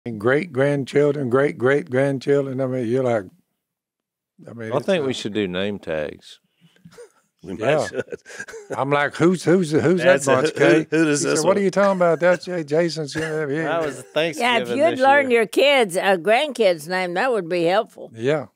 great-grandchildren, great-great-grandchildren. I mean, you're like, I think we should do name tags. We might should. I'm like, who's that bunch, Kay? Who does this? What are you talking about? That's Jason's. That was Thanksgiving. Yeah, if you'd learn your kids, grandkids' name, that would be helpful. Yeah.